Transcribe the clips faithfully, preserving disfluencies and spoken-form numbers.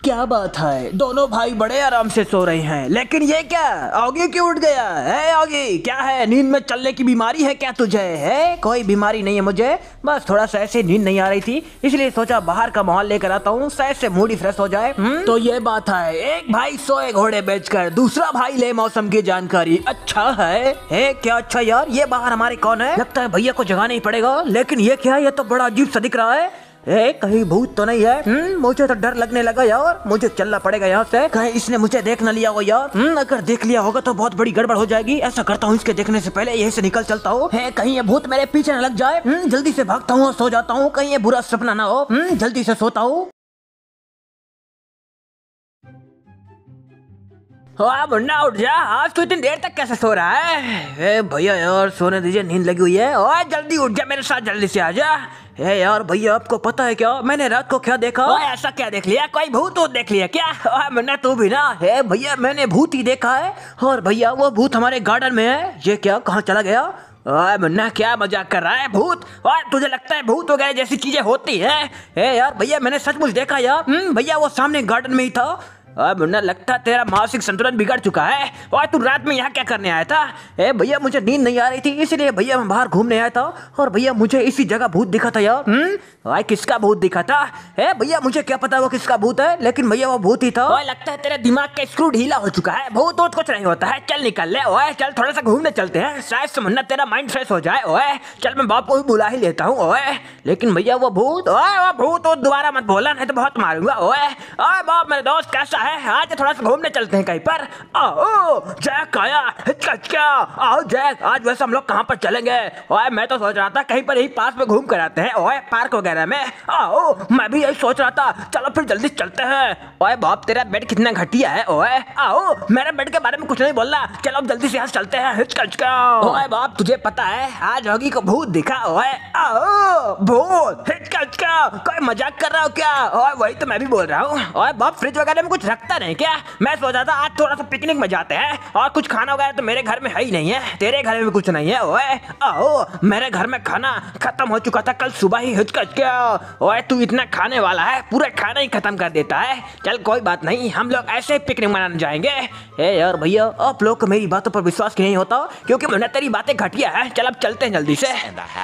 क्या बात है, दोनों भाई बड़े आराम से सो रहे हैं, लेकिन ये क्या, ऑगी क्यों उठ गया है? ऑगी क्या है, नींद में चलने की बीमारी है क्या तुझे? है कोई बीमारी नहीं है मुझे, बस थोड़ा सा ऐसे नींद नहीं आ रही थी, इसलिए सोचा बाहर का माहौल लेकर आता हूँ, शायद से मूड ही फ्रेश हो जाए। तो ये बात है, एक भाई सोए घोड़े बेचकर, दूसरा भाई ले मौसम की जानकारी। अच्छा है, है क्या? अच्छा यार, ये बाहर हमारे कौन है? लगता है भैया को जगाना ही पड़ेगा, लेकिन ये क्या है, ये तो बड़ा अजीब सा दिख रहा है। ए, कहीं भूत तो नहीं है? हम्म, मुझे तो डर लगने लगा यार, मुझे चलना पड़ेगा यहाँ से, कहीं इसने मुझे देख न लिया हो यार। हम्म, अगर देख लिया होगा तो बहुत बड़ी गड़बड़ हो जाएगी। ऐसा करता हूँ, इसके देखने से पहले यहीं से निकल चलता हूँ। कहीं ये भूत मेरे पीछे न लग जाए। हम्म, जल्दी से भागता हूँ और सो जाता हूँ, कहीं ये बुरा सपना ना हो। हम्म, जल्दी से सोता हूँ। मुन्ना उठ जा, आज तो इतनी देर तक कैसे सो रहा है? भैया यार सोने दीजिए, नींद लगी हुई है। ओए जल्दी उठ जा, मेरे साथ जल्दी से आ जा। ए यार भैया, आपको पता है क्या मैंने रात को क्या देखा? ओए ऐसा क्या देख लिया, कोई भूत वूत देख लिया क्या? ओए मुन्ना तू भी ना है? भैया मैंने भूत ही देखा है, और भैया वो भूत हमारे गार्डन में है। ये क्या, कहाँ चला गया? ओए मुन्ना क्या मजाक कर रहा है? भूत? और तुझे लगता है भूत वगैरह जैसी चीजें होती है? ए यार भैया मैंने सचमुच देखा यार। भैया वो सामने गार्डन में ही था। मुन्ना लगता है तेरा मानसिक संतुलन बिगड़ चुका है। और तू रात में यहाँ क्या करने आया था? ए भैया मुझे नींद नहीं आ रही थी, इसलिए भैया मैं बाहर घूमने आया था, और भैया मुझे इसी जगह भूत दिखा था यार। हम्म, भाई किसका भूत दिखा था? ए भैया मुझे क्या पता वो किसका भूत है, लेकिन भैया वो भूत ही था। ओए लगता है तेरे दिमाग का स्क्रू ढीला हो चुका है, भूत वूत कुछ नहीं होता है, चल निकल ले। ओए चल थोड़ा सा घूमने चलते हैं, शायद से मुन्ना तेरा माइंड फ्रेश हो जाए। ओए चल मैं बाप को भी बुला ही लेता हूँ। ओए लेकिन भैया वो भूत, ओए वो भूत वो दोबारा मत बोला, नहीं तो बहुत मारूंगा। ओए ओए बाप मेरे दोस्त कैसा है? आज थोड़ा सा घूमने चलते हैं कहीं पर। आओ जैक आया, क्या? आओ जैक, आज वैसे हम लोग कहाँ पर चलेंगे? ओए मैं तो सोच रहा था कहीं पर यही पास में घूम कर आते हैं, ओए पार्क वगैरह में। आओ मैं भी यही सोच रहा था, चलो फिर जल्दी चलते हैं। ओए बाप तेरा बेड कितना घटिया है। ओए आओ, मेरे बेड के बारे में कुछ नहीं बोलना, चलो अब जल्दी से यहाँ चलते हैं। हिचका। ओए बाप तुझे पता है आज होगी को भूत दिखा। ओए आओ भूत, हिचका, कोई मजाक कर रहा हो क्या? ओए वही तो मैं भी बोल रहा हूँ। ओए बाप फ्रिज वगैरह में कुछ रखता नहीं क्या? मैं सोचा था आज थोड़ा सा पिकनिक में जाते हैं, और कुछ खाना वगैरह तो मेरे घर में है ही नहीं है, तेरे घर में भी कुछ नहीं है। ओए आओ, मेरे घर में खाना खत्म हो चुका था कल सुबह ही। हिचकच क्या? ओए तू इतना खाने वाला है, पूरा खाना ही खत्म कर देता है। चल कोई बात नहीं, हम लोग ऐसे ही पिकनिक मनाने जाएंगे। ए यार भैया, आप लोग को मेरी बातों पर विश्वास नहीं होता, क्योंकि मैंने तेरी बातें घटिया है। चल अब चलते हैं जल्दी से।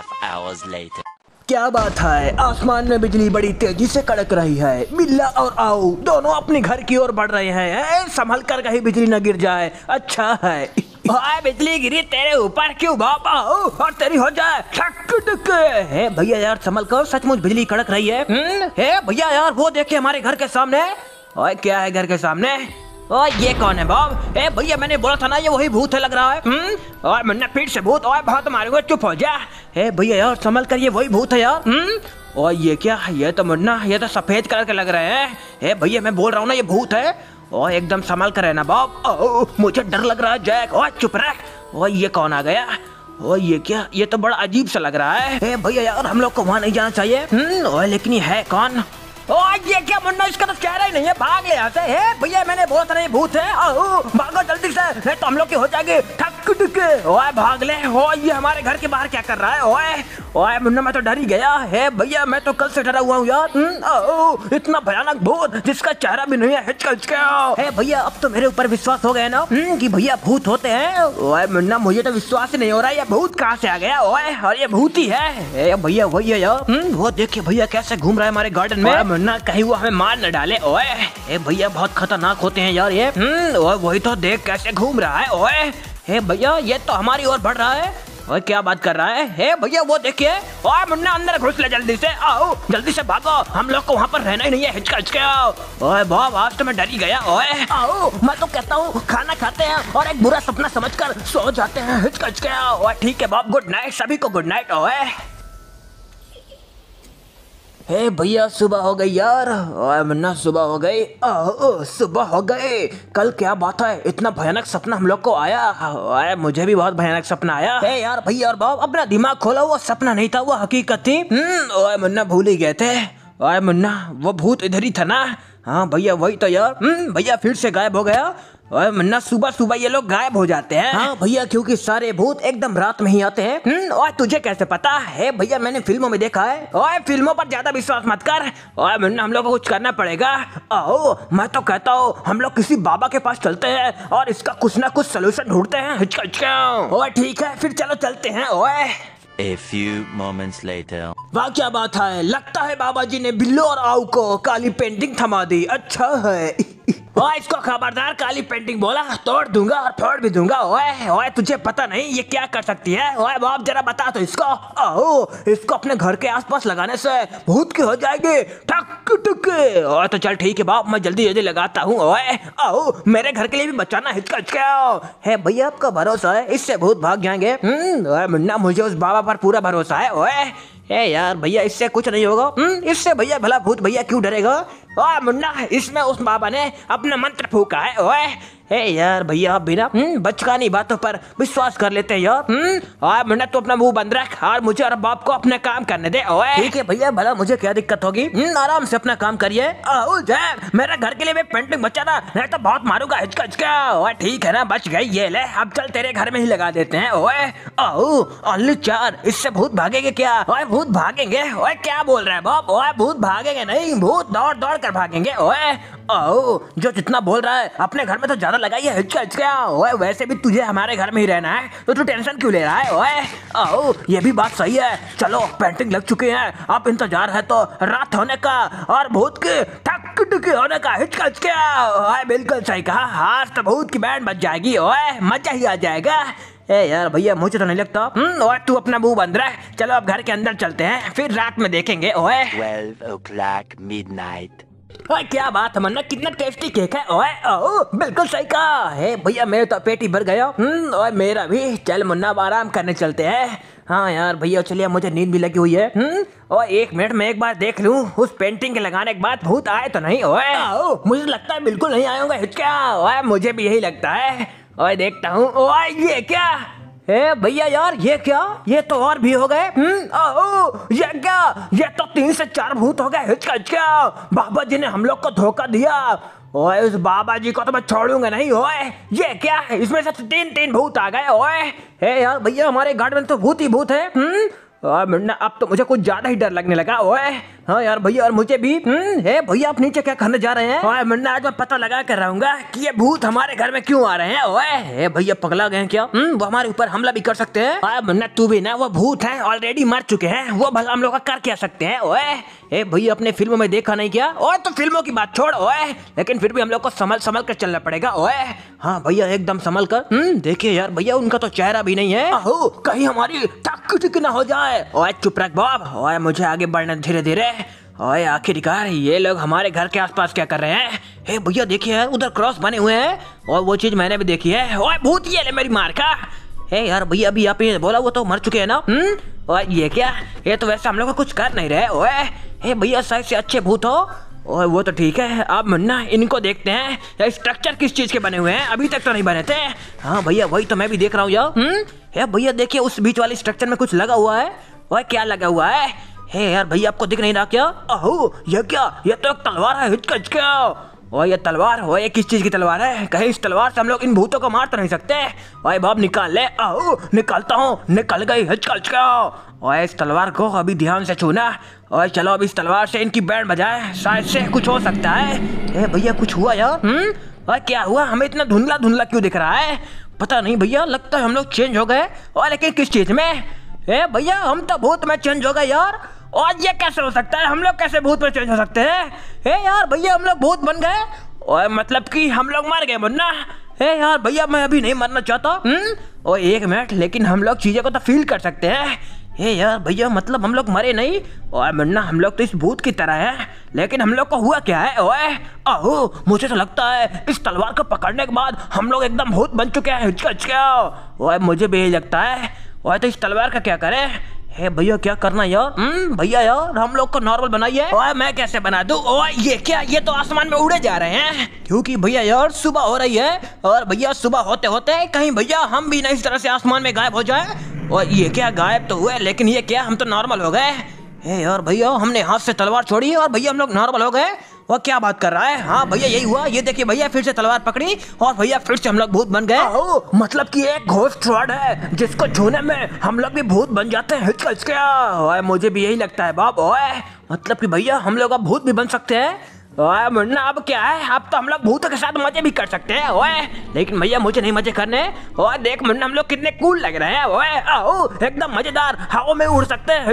क्या बात है, आसमान में बिजली बड़ी तेजी से कड़क रही है। बिल्ला और आओ दोनों अपने घर की ओर बढ़ रहे हैं, संभल कर कहीं बिजली न गिर जाए। अच्छा है। ओए बिजली गिरी तेरे ऊपर क्यों बाप? आओ और तेरी हो जाए। हे भैया यार संभल कर, सचमुच बिजली कड़क रही है। हे भैया यार वो देखिए हमारे घर के सामने। ओए क्या है घर के सामने? ओ ये कौन है बाब? ए भैया मैंने बोला था ना ये वही भूत है लग रहा है। हम्म, और मैंने पीठ से भूत, और बहुत मारूंगा, चुप हो जा। ए भैया यार संभल कर, ये वही भूत है यार। हम्म, और ये क्या, ये तो मुन्ना, ये तो सफेद कलर के लग रहे हैं। ए भैया मैं बोल रहा हूँ ना ये भूत है। और एकदम संभल कर रहना बाब। ओ मुझे डर लग रहा है जैक। और चुप रह। और ये कौन आ गया? और ये क्या, ये तो बड़ा अजीब सा लग रहा है। ए भैया यार हम लोग को वहाँ नहीं जाना चाहिए। हम्म, लेकिन ये है कौन? ओ ये क्या मुन्ना, इसका तो चेहरा ही नहीं है, भाग ले यहाँ से। हे भैया मैंने बोला था ये भूत है। आओ भागो जल्दी से, नहीं तो हम लोग की हो जाएगी ठक टुके। ओए भाग ले। ओ ये हमारे घर के बाहर क्या कर रहा है? ओए ओए मुन्ना मैं तो डर ही गया। हे भैया मैं तो कल से डरा हुआ हूँ यार। आओ इतना भयानक भूत जिसका चेहरा भी नहीं है। हे भैया अब तो मेरे ऊपर विश्वास हो गया ना कि भैया भूत होते हैं। ओए मुन्ना मुझे तो विश्वास ही नहीं हो रहा, ये भूत कहाँ से आ गया? ओए और ये भूत ही है। भैया वही है यार। वो देखिए भैया कैसे घूम रहा है हमारे गार्डन में। ना कहीं वो हमें मार न डाले। ओए ए भैया बहुत खतरनाक होते हैं यार ये। हम्म, ओए वही तो देख कैसे घूम रहा है। ओए हे भैया ये तो हमारी ओर बढ़ रहा है। ओए क्या बात कर रहा है? हे भैया वो देखिए। ओए मुन्ना अंदर घुस ले जल्दी से। आओ जल्दी से भागो, हम लोग को वहाँ पर रहना ही नहीं है। हिचका हिचका। ओए बाप आज तो मैं डर ही गया। ओए आओ मैं तो कहता हूँ खाना खाते हैं और एक बुरा सपना समझकर सो जाते हैं। हिचका हिचका। ओए ठीक है बाप, गुड नाइट सभी को, गुड नाइट। ओए हे भैया सुबह हो गई यार। ओए मुन्ना सुबह हो गई। ओह सुबह हो गई। कल क्या बात है, इतना भयानक सपना हम लोग को आया। ओए मुझे भी बहुत भयानक सपना आया। हे यार भैया और बाप अपना दिमाग खोला, वो सपना नहीं था वो हकीकत थी। हम्म, ओए मुन्ना भूल ही गए थे। ओए मुन्ना वो भूत इधर ही था ना? हाँ भैया वही तो यार। हम्म, भैया फिर से गायब हो गया। और मुन्ना सुबह सुबह ये लोग गायब हो जाते हैं। हाँ भैया, क्योंकि सारे भूत एकदम रात में ही आते हैं। हम्म, और तुझे कैसे पता है? भैया मैंने फिल्मों में देखा है। और फिल्मों पर ज्यादा विश्वास मत कर। और मुन्ना हम लोग को कुछ करना पड़ेगा। आओ, मैं तो कहता हूँ हम लोग किसी बाबा के पास चलते हैं और इसका कुछ ना कुछ सोल्यूशन ढूंढते हैं। हिचका हिचका। ओए ठीक है, फिर चलो चलते हैं। ओए A few moments later. वाह क्या बात है, लगता है बाबा जी ने बिल्लो और आऊ को काली पेंटिंग थमा दी। अच्छा है। ओए इसको खबरदार, काली पेंटिंग बोला तोड़ दूंगा और फोड़ भी दूंगा। ओए ओए तुझे पता नहीं ये क्या कर सकती है? ओए बाप जरा बता तो इसको। आओ, इसको अपने घर के आसपास लगाने से भूत की हो जाएगी। ठक ठक। ओए तो चल ठीक है बाप, मैं जल्दी जल्दी लगाता हूँ। ओए आओ, मेरे घर के लिए भी बचाना। हिचका हिचका। है भैया आपका भरोसा है, इससे भूत भाग जाएंगे। हम्म, ओए मुन्ना मुझे उस बाबा पर पूरा भरोसा है। ओए ए यार भैया इससे कुछ नहीं होगा। हम्म, इससे भैया भला भूत भैया क्यों डरेगा? ओए मुन्ना, इसमें उस बाबा ने अपना मंत्र फूका है। ओए ए यार भैया आप बिना बचकानी बातों पर विश्वास कर लेते हैं यार। हम्म, ओए मुन्ना तू अपना मुंह बंद रख और मुझे और बाप को अपने काम करने दे। ओए ठीक है भैया, भला मुझे क्या दिक्कत होगी? आराम से अपना काम करिए। आओ जय, मेरे घर के लिए भी पेंटिंग बचाना, नहीं तो बहुत मारूंगा। हिचका हिचका। ओए ठीक है ना, बच गई। ये ले, अब चल तेरे घर में ही लगा देते हैं। ओए आओ, ओनली चार, इससे भूत भागेंगे क्या? ओए भूत भागेंगे? ओए क्या बोल रहा है बाप? ओए भूत भागेंगे नहीं, भूत दौड़ दौड़ कर भागेंगे। ओए आओ, जो जितना बोल रहा है अपने घर में तो ज्यादा लगाइए। हिचका हिचका। ओए वैसे भी तुझे हमारे घर में ही रहना है, तो तू टेंशन क्यों ले रहा है? ओए आओ, ये भी बात सही है। चलो पेंटिंग लग चुकी है, अब इंतजार है तो रात होने का और भूत के ठक ठक होने का। हिचका हिचका। ओए बिल्कुल सही कहा, आज तो भूत की बैंड बज जाएगी। ओए मजा ही आ जाएगा। ए यार भैया मुझे तो नहीं लगता। हम्म, और तू अपना मुंह बंद रह। चलो अब घर के अंदर चलते हैं, फिर रात में देखेंगे। ओए Twelve o'clock midnight. ओए क्या बात है मन्ना, कितना टेस्टी केक है। ओए ओ बिल्कुल सही कहा है भैया, मेरे तो पेट ही भर गया। हम्म, और मेरा भी। चल मुन्ना अब आराम करने चलते हैं। हाँ यार भैया चलिए, मुझे नींद भी लगी हुई है। हम्म, और एक मिनट में एक बार देख लूं उस पेंटिंग के लगाने के बाद भूत आए तो नहीं। ओए आओ, मुझे लगता है बिल्कुल नहीं आए होंगे। हिचका। ओए मुझे भी यही लगता है। ओए देखता हूँ। ओए ये क्या है भैया यार, ये क्या? ये तो और भी हो गए। हम्म, ओह ये क्या? ये तो तीन से चार भूत हो गए। हिचका हिचका। बाबा जी ने हम लोग को धोखा दिया। ओए उस बाबा जी को तो मैं छोड़ूंगा नहीं। ओए ये क्या है? इसमें से तीन तीन भूत आ गए। ओए हे यार भैया, हमारे गार्ड में तो भूत ही भूत है। हम्म, और मुन्ना अब तो मुझे कुछ ज्यादा ही डर लगने लगा। ओए हाँ यार भैया, और मुझे भी। हम्म, हे भैया आप नीचे क्या करने जा रहे हैं? ओए मुन्ना, आज मैं पता लगा कर रहूंगा कि ये भूत हमारे घर में क्यों आ रहे हैं। ओए हे भैया पगला गए हैं क्या? हम्म, वो हमारे ऊपर हमला भी कर सकते हैं। ओए मुन्ना तू भी ना, वो भूत हैं ऑलरेडी मर चुके हैं, वो भला हम लोग का कर क्या सकते हैं? ओए ए भैया अपने फिल्मों में देखा नहीं क्या? ओए तो फिल्मों की बात छोड़। ओए लेकिन फिर भी हम लोग को संभल संभल कर चलना पड़ेगा। ओए हाँ भैया एकदम संभल कर। हम्म, देखिए यार भैया, उनका तो चेहरा भी नहीं है। आहो, कहीं हमारी टक टिक ना हो जाए। ओए चुप रख बाप। ओए मुझे आगे बढ़ना धीरे धीरे। ओए आखिरकार ये लोग हमारे घर के आसपास क्या कर रहे हैं? हे भैया देखिए यार, उधर क्रॉस बने हुए हैं और वो चीज मैंने भी देखी है। ओए भूत, ये ले मेरी मार का। हे यार भैया, अभी आप ये बोला वो तो मर चुके हैं ना। हम्म, और ये क्या? ये तो वैसे हम लोग कुछ कर नहीं रहे। ओए हे भैया, शायद से अच्छे भूत हो। और वो तो ठीक है, अब मुन्ना इनको देखते हैं ये स्ट्रक्चर किस चीज के बने हुए हैं, अभी तक तो नहीं बने थे। हाँ भैया वही तो मैं भी देख रहा हूँ यार। हम्म, हे भैया देखिए उस बीच वाले स्ट्रक्चर में कुछ लगा हुआ है। ओए क्या लगा हुआ है? हे यार भैया आपको दिख नहीं रहा क्या? अहो ये क्या? ये तो एक तलवार है। हिचका हिचका। ओए ये तलवार, ओए ये किस चीज की तलवार है? कहीं इस तलवार से हम लोग इन भूतों को मार तो नहीं सकते? ओए बाप निकाल ले। अहो निकालता हूँ। निकल गई। हिचका हिचका। ओए इस तलवार को अभी ध्यान से छूना। ओए चलो अब इस तलवार से इनकी बैंड बजाए, शायद से कुछ हो सकता है। ए भैया कुछ हुआ यार? हम्म, ओए क्या हुआ? हमें इतना धुंधला धुंधला क्यों दिख रहा है? पता नहीं भैया, लगता है हम लोग चेंज हो गए। और लेकिन किस चीज में? ए भैया हम तो भूत में चेंज हो गए यार। और ये कैसे हो सकता है? हम लोग कैसे भूत में चेंज हो सकते हैं? ए यार भैया हम लोग भूत बन गए। और मतलब कि हम लोग मर गए मुन्ना। ए यार भैया मैं अभी नहीं मरना चाहता। हम्म, और एक मिनट, लेकिन हम लोग चीजें को तो फील कर सकते हैं। ए यार भैया मतलब हम लोग मरे नहीं। और मुन्ना हम लोग तो इस भूत की तरह है, लेकिन हम लोग को हुआ क्या है? ओए आहो, मुझे तो लगता है इस तलवार को पकड़ने के बाद हम लोग एकदम भूत बन चुके हैं। हिचका हिचका। ओए मुझे भी यही लगता है। ओए तो इस तलवार का क्या करें? हे भैया क्या करना यार? हम्म, भैया यार हम लोग को नॉर्मल बनाइए। ओए मैं कैसे बना दूं? ओए ये क्या? ये तो आसमान में उड़े जा रहे हैं, क्योंकि भैया यार सुबह हो रही है। और भैया सुबह होते होते कहीं भैया हम भी ना इस तरह से आसमान में गायब हो जाए। और ये क्या, गायब तो हुए लेकिन ये क्या, हम तो नॉर्मल हो गए। हे यार भैया हमने हाथ से तलवार छोड़ी और भैया हम लोग नॉर्मल हो गए। वो क्या बात कर रहा है? हाँ भैया यही हुआ, ये देखिए भैया फिर से तलवार पकड़ी और भैया फिर से हम लोग भूत बन गए। मतलब कि एक घोस्ट रॉड है जिसको छूने में हम लोग भी भूत बन जाते हैं। क्या मुझे भी यही लगता है बाप। ओए मतलब कि भैया हम लोग अब भूत भी बन सकते हैं। ओए मुन्ना अब क्या है, अब तो हम लोग भूतों के साथ मजे भी कर सकते हैं। ओए लेकिन भैया मुझे नहीं मजे करने। ओए देख मुन्ना हम लोग कितने कूल लग रहे हैं। ओए आओ एकदम मजेदार, हवा में उड़ सकते हैं।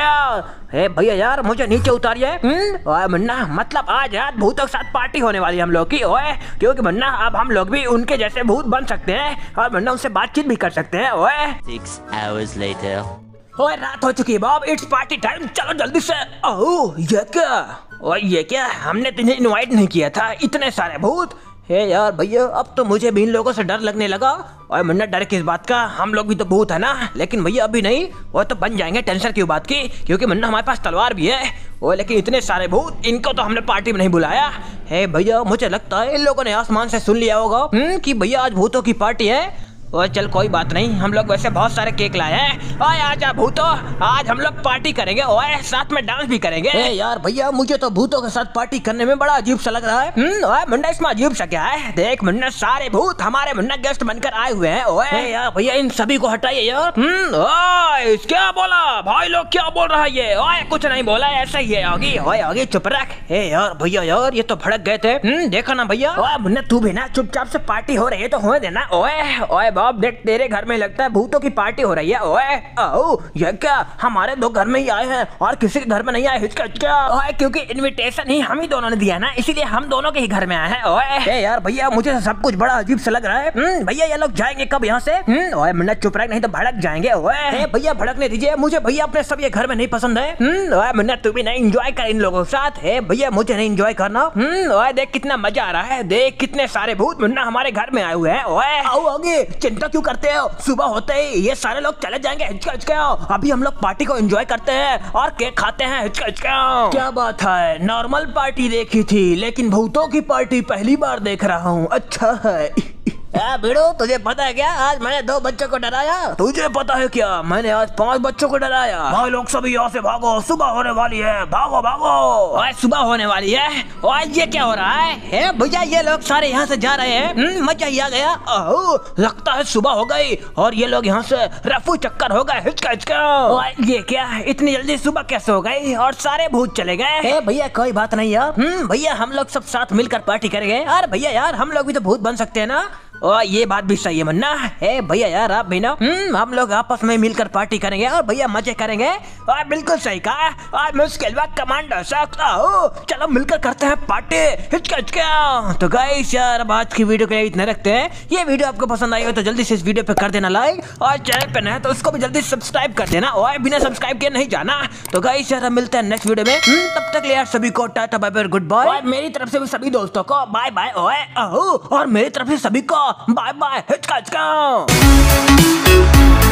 ए भैया यार मुझे नीचे उतारिए। ओए मुन्ना मतलब आज रात भूतों के साथ पार्टी होने वाली है हम लोग की। ओए क्योंकि मुन्ना अब हम लोग भी उनके जैसे भूत बन सकते हैं और मुन्ना उनसे बातचीत भी कर सकते हैं। ओए Six hours later. ओए रात हो चुकी है बाब, इट्स पार्टी टाइम, चलो जल्दी से। ओह ये क्या, ओए ये क्या, हमने तुझे इनवाइट नहीं किया था, इतने सारे भूत। हे यार भैया अब तो मुझे भी इन लोगों से डर लगने लगा। ओए मुन्ना डर किस बात का, हम लोग भी तो भूत है ना। लेकिन भैया अभी नहीं, वो तो बन जाएंगे, टेंशन क्यों बात की, क्योंकि मुन्ना हमारे पास तलवार भी है। ओ लेकिन इतने सारे भूत, इनको तो हमने पार्टी में नहीं बुलाया। हे भैया मुझे लगता है इन लोगों ने आसमान से सुन लिया होगा कि भैया आज भूतों की पार्टी है। ओए चल कोई बात नहीं, हम लोग वैसे बहुत सारे केक लाए हैं। ओए आजा भूतो, आज हम लोग पार्टी करेंगे। ओए साथ में डांस भी करेंगे। ए यार भैया मुझे तो भूतों के साथ पार्टी करने में बड़ा अजीब सा लग रहा है। हम्म ओए मुन्ना इसमें अजीब सा क्या है, देख मुन्ना सारे भूत हमारे मुन्ना गेस्ट बनकर आए हुए हैं। ओए यार भैया इन सभी को हटाइए यार। हम्म ओए क्या बोला भाई लोग, क्या बोल रहा है ये? ओए कुछ नहीं बोला, ऐसा ही है। आगे ओए आगे चुप रख। ए यार भैया यार ये तो भड़क गए थे। हम्म देखा ना भैया। ओए मुन्ना तू भी ना चुपचाप से पार्टी हो रही है तो होने देना। ओए ओए बाप देख तेरे घर में लगता है भूतों की पार्टी हो रही है। ओए आओ ये क्या, हमारे दो घर में ही आए हैं और किसी के घर में नहीं आए। हिचका क्या? ओए क्योंकि इनविटेशन ही हम ही दोनों ने दिया ना, इसीलिए हम दोनों के ही घर में आए हैं। ओए ए यार भैया मुझे सब कुछ बड़ा अजीब सा लग रहा है। हम्म भैया ये लोग जाएंगे कब यहाँ से? हम्म ओए मुन्ना चुप रह, नहीं तो भड़क जाएंगे। ओए भैया भड़कने दीजिए मुझे, भैया अपने सब ये घर में नहीं पसंद है। हम्म ओए मुन्ना तू भी नहीं एंजॉय कर इन लोगों के साथ। है भैया मुझे नहीं एंजॉय करना। हम्म ओए देख कितना मजा आ रहा है, देख कितने सारे भूत मुन्ना हमारे घर में आए हुए हैं। ओए आओ आगे, चिंता क्यों करते हो, सुबह होते ही ये सारे लोग चले जाएंगे। हिचका हिचका अभी हम लोग पार्टी को एंजॉय करते हैं और केक खाते हैं। हिचका हिचका क्या बात है, नॉर्मल पार्टी देखी थी लेकिन भूतों की पार्टी पहली बार देख रहा हूँ। अच्छा है। बिड़ो तुझे पता है क्या, आज मैंने दो बच्चों को डराया। तुझे पता है क्या, मैंने आज पांच बच्चों को डराया। भाई लोग सभी यहाँ से भागो, सुबह होने वाली है, भागो भागो। आज सुबह होने वाली है, आज ये क्या हो रहा है? है भैया ये लोग सारे यहाँ से जा रहे हैं, मजा ही आ गया। ओह लगता है सुबह हो गई और ये लोग यहाँ से रफू चक्कर हो गए। हिचका हिचका ये क्या, इतनी जल्दी सुबह कैसे हो गई और सारे भूत चले गए? भैया कोई बात नहीं यार, भैया हम लोग सब साथ मिलकर पार्टी करेंगे। अरे भैया यार हम लोग भी तो भूत बन सकते हैं ना। ओ ये बात भी सही है मुन्ना। ए भैया यार आप भी ना, हम्म हम लोग आपस में मिलकर पार्टी करेंगे और भैया मजे करेंगे। और बिल्कुल सही कहा, आज मुश्किल वक्त कमांडर सकता हो, चलो मिलकर करते हैं पार्टी। हिचका हिचका। तो गाइस यार अब आज की वीडियो के लिए इतना रखते हैं। ये वीडियो आपको पसंद आई हो तो जल्दी से इस वीडियो पे कर देना लाइक, और चैनल पे नया है तो उसको भी जल्दी सब्सक्राइब कर देना, और बिना सब्सक्राइब किए नहीं जाना। तो गाइस यार हम मिलते हैं नेक्स्ट वीडियो में, तब तक यार सभी को tata bye bye goodbye. मेरी तरफ से भी सभी दोस्तों को बाय बाय। ओए और मेरी तरफ से सभी को बाय बाय। हिचका हिचका।